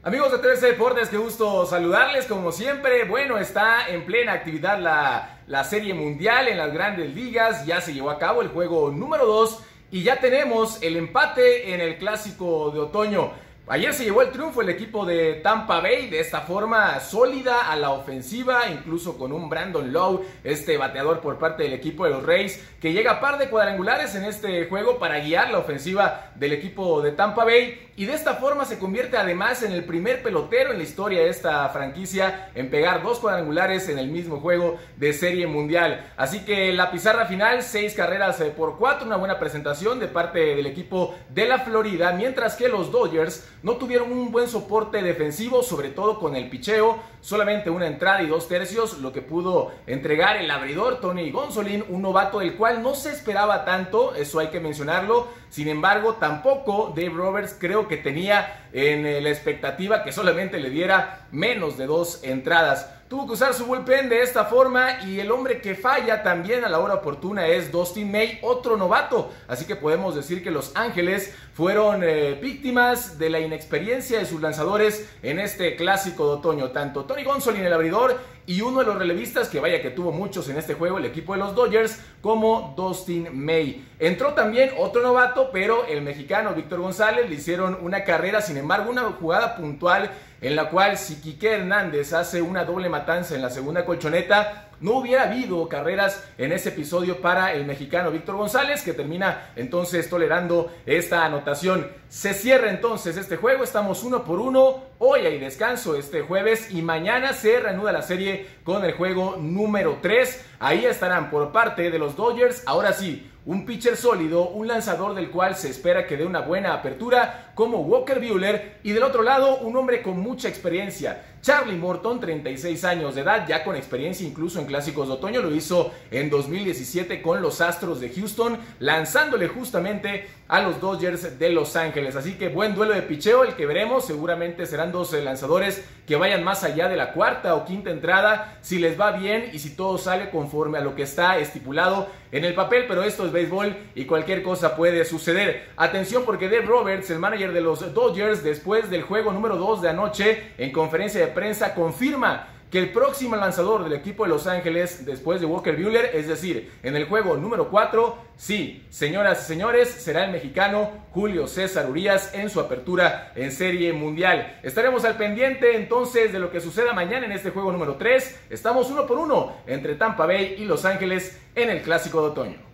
Amigos de 13 Deportes, qué gusto saludarles como siempre. Bueno, está en plena actividad la Serie Mundial en las grandes ligas. Ya se llevó a cabo el juego número 2 y ya tenemos el empate en el Clásico de Otoño. Ayer se llevó el triunfo el equipo de Tampa Bay de esta forma sólida a la ofensiva, incluso con un Brandon Lowe, este bateador por parte del equipo de los Rays, que llega a par de cuadrangulares en este juego para guiar la ofensiva del equipo de Tampa Bay. Y de esta forma se convierte además en el primer pelotero en la historia de esta franquicia en pegar 2 cuadrangulares en el mismo juego de Serie Mundial. Así que la pizarra final, 6 carreras por 4, una buena presentación de parte del equipo de la Florida, mientras que los Dodgers no tuvieron un buen soporte defensivo, sobre todo con el picheo. Solamente una entrada y 2 tercios, lo que pudo entregar el abridor Tony Gonsolin, un novato del cual no se esperaba tanto, eso hay que mencionarlo. Sin embargo, tampoco Dave Roberts creo que tenía en la expectativa que solamente le diera menos de 2 entradas. Tuvo que usar su bullpen de esta forma y el hombre que falla también a la hora oportuna es Dustin May, otro novato. Así que podemos decir que Los Ángeles fueron víctimas de la inexperiencia de sus lanzadores en este Clásico de Otoño. Tanto Tony Gonsolin, el abridor, y uno de los relevistas, que vaya que tuvo muchos en este juego, el equipo de los Dodgers, como Dustin May. Entró también otro novato, pero el mexicano Víctor González le hicieron una carrera, sin embargo una jugada puntual en la cual si Quique Hernández hace una doble matanza en la segunda colchoneta, no hubiera habido carreras en ese episodio para el mexicano Víctor González, que termina entonces tolerando esta anotación. Se cierra entonces este juego, estamos 1-1, hoy hay descanso este jueves y mañana se reanuda la serie con el juego número 3. Ahí estarán por parte de los Dodgers, ahora sí, un pitcher sólido, un lanzador del cual se espera que dé una buena apertura como Walker Buehler, y del otro lado un hombre con mucha experiencia, Charlie Morton, 36 años de edad, ya con experiencia incluso en clásicos de otoño, lo hizo en 2017 con los Astros de Houston, lanzándole justamente a los Dodgers de Los Ángeles. Así que buen duelo de picheo el que veremos, seguramente serán 2 lanzadores que vayan más allá de la cuarta o quinta entrada, si les va bien y si todo sale conforme a lo que está estipulado en el papel, pero esto es béisbol y cualquier cosa puede suceder. Atención, porque Dave Roberts, el manager de los Dodgers, después del juego número 2 de anoche, en conferencia de prensa, confirma que el próximo lanzador del equipo de Los Ángeles, después de Walker Buehler, es decir, en el juego número 4, sí, señoras y señores, será el mexicano Julio César Urías en su apertura en Serie Mundial. Estaremos al pendiente entonces de lo que suceda mañana en este juego número 3. Estamos 1-1 entre Tampa Bay y Los Ángeles en el Clásico de Otoño.